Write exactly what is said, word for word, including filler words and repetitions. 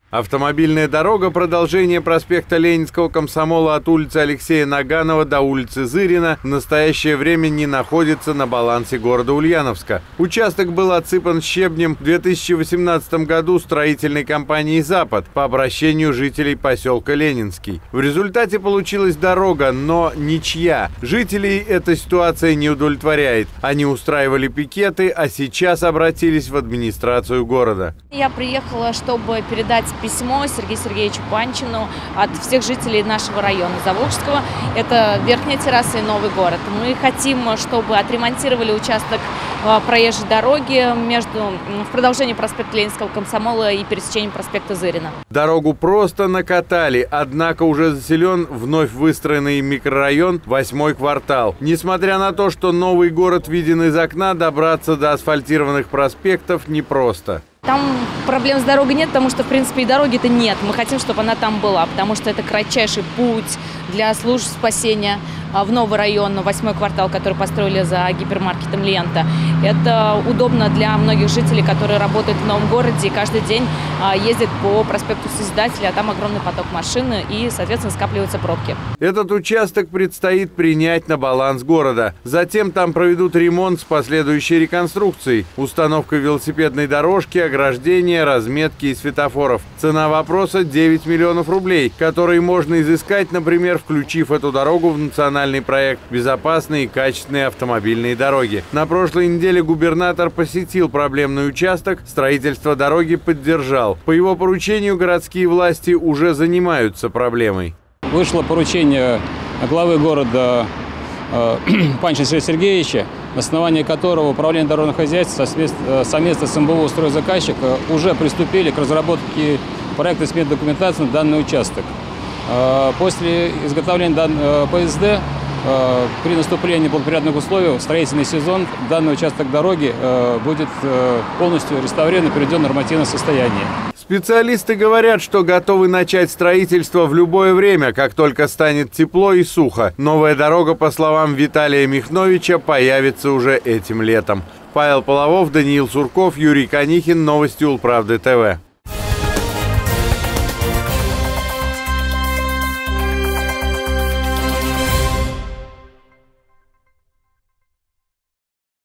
Автомобильная дорога – продолжение проспекта Ленинского комсомола от улицы Алексея Наганова до улицы Зырина в настоящее время не находится на балансе города Ульяновска. Участок был отсыпан щебнем в две тысячи восемнадцатом году строительной компанией «Запад» по обращению жителей поселка Ленинский. В результате получилась дорога, но ничья. Жителей эта ситуация не удовлетворяет. Они устраивали пикеты, а сейчас обратились в администрацию города. Я приехала, чтобы передать письмо Сергею Сергеевичу Панчину от всех жителей нашего района Заволжского. Это Верхняя терраса и Новый город. Мы хотим, чтобы отремонтировали участок проезжей дороги между, в продолжении проспекта Ленинского комсомола и пересечением проспекта Зырина. Дорогу просто накатали, однако уже заселен вновь выстроенный микрорайон «Восьмой квартал». Несмотря на то, что Новый город виден из окна, добраться до асфальтированных проспектов непросто. Там проблем с дорогой нет, потому что, в принципе, и дороги-то нет. Мы хотим, чтобы она там была, потому что это кратчайший путь для служб спасения в новый район, восьмой квартал, который построили за гипермаркетом «Лента». Это удобно для многих жителей, которые работают в новом городе и каждый день ездят по проспекту Созидателя, а там огромный поток машин и, соответственно, скапливаются пробки. Этот участок предстоит принять на баланс города. Затем там проведут ремонт с последующей реконструкцией, установкой велосипедной дорожки, ограждения, разметки и светофоров. Цена вопроса – девять миллионов рублей, которые можно изыскать, например, включив эту дорогу в национальный проект «Безопасные и качественные автомобильные дороги». На прошлой неделе губернатор посетил проблемный участок, строительство дороги поддержал. По его поручению городские власти уже занимаются проблемой. Вышло поручение главы города э, Панчина Сергея Сергеевича, на основании которого Управление дорожного хозяйства совместно с эм бэ о «Стройзаказчика» уже приступили к разработке проекта сметной документации на данный участок. После изготовления данного пэ эс дэ при наступлении благоприятных условий в строительный сезон данный участок дороги будет полностью реставрирован и приведен в нормативное состояние. Специалисты говорят, что готовы начать строительство в любое время, как только станет тепло и сухо. Новая дорога, по словам Виталия Михновича, появится уже этим летом. Павел Половов, Даниил Сурков, Юрий Конихин. Новости Улправды тэ вэ.